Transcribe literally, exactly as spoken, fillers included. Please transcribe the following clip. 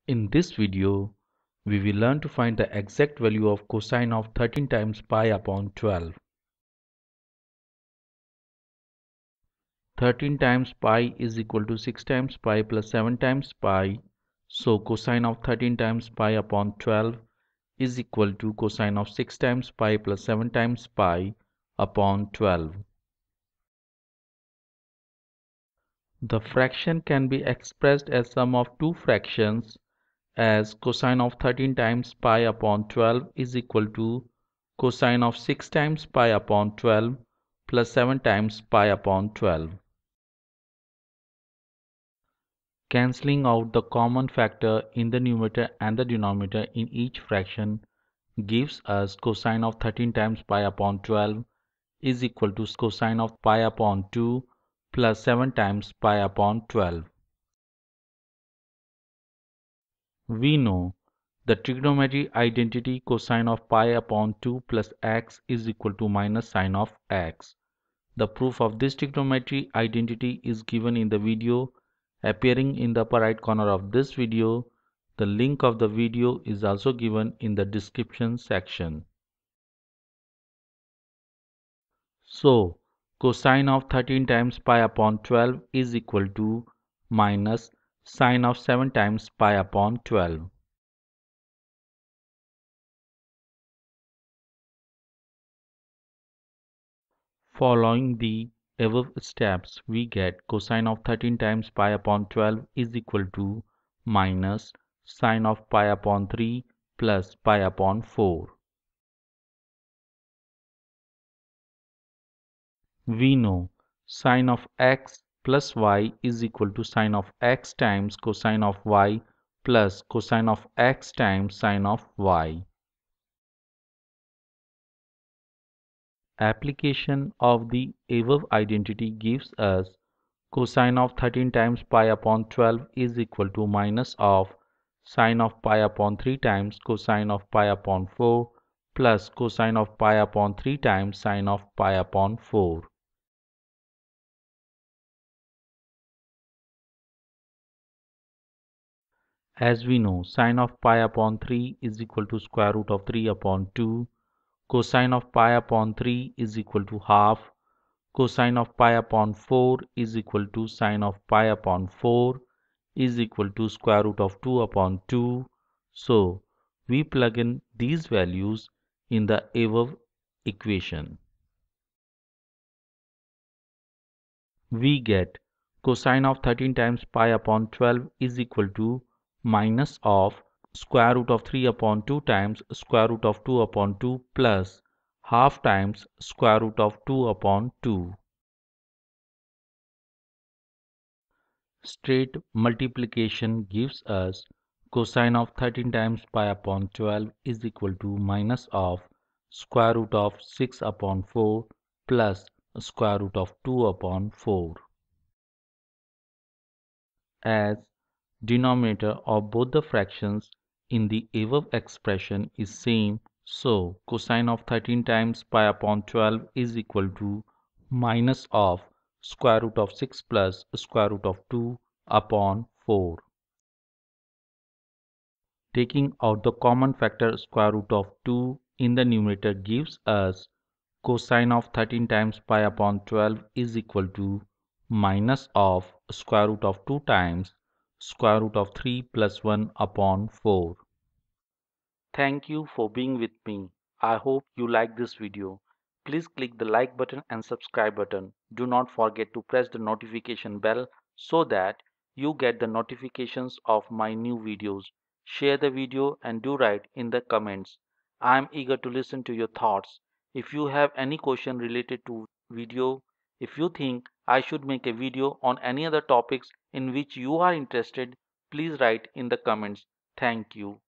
In this video, we will learn to find the exact value of cosine of thirteen times pi upon twelve. thirteen times pi is equal to six times pi plus seven times pi. So cosine of thirteen times pi upon twelve is equal to cosine of six times pi plus seven times pi upon twelve. The fraction can be expressed as sum of two fractions, as cosine of thirteen times pi upon twelve is equal to cosine of six times pi upon twelve plus seven times pi upon twelve. Cancelling out the common factor in the numerator and the denominator in each fraction gives us cosine of thirteen times pi upon twelve is equal to cosine of pi upon two plus seven times pi upon twelve. We know the trigonometry identity cosine of pi upon two plus x is equal to minus sine of x. The proof of this trigonometry identity is given in the video appearing in the upper right corner of this video. The link of the video is also given in the description section. So, cosine of thirteen times pi upon twelve is equal to minus sine of seven times pi upon twelve. Following the above steps, we get cosine of thirteen times pi upon twelve is equal to minus sine of pi upon three plus pi upon four. We know sine of x plus y is equal to sine of x times cosine of y plus cosine of x times sine of y. Application of the above identity gives us cosine of thirteen times pi upon twelve is equal to minus of sine of pi upon three times cosine of pi upon four plus cosine of pi upon three times sine of pi upon four. As we know, sine of pi upon three is equal to square root of three upon two. Cosine of pi upon three is equal to half. Cosine of pi upon four is equal to sine of pi upon four is equal to square root of two upon two. So, we plug in these values in the above equation. We get cosine of thirteen times pi upon twelve is equal to minus of square root of three upon two times square root of two upon two plus half times square root of two upon two. Straight multiplication gives us cosine of thirteen times pi upon twelve is equal to minus of square root of six upon four plus square root of two upon four. As denominator of both the fractions in the above expression is same, so cosine of thirteen times pi upon twelve is equal to minus of square root of six plus square root of two upon four. Taking out the common factor square root of two in the numerator gives us cosine of thirteen times pi upon twelve is equal to minus of square root of two times square root of three plus one upon four. Thank you for being with me. I hope you like this video. Please click the like button and subscribe button. Do not forget to press the notification bell so that you get the notifications of my new videos. Share the video and do write in the comments. I am eager to listen to your thoughts. If you have any question related to video, if you think I should make a video on any other topics in which you are interested, please write in the comments. Thank you.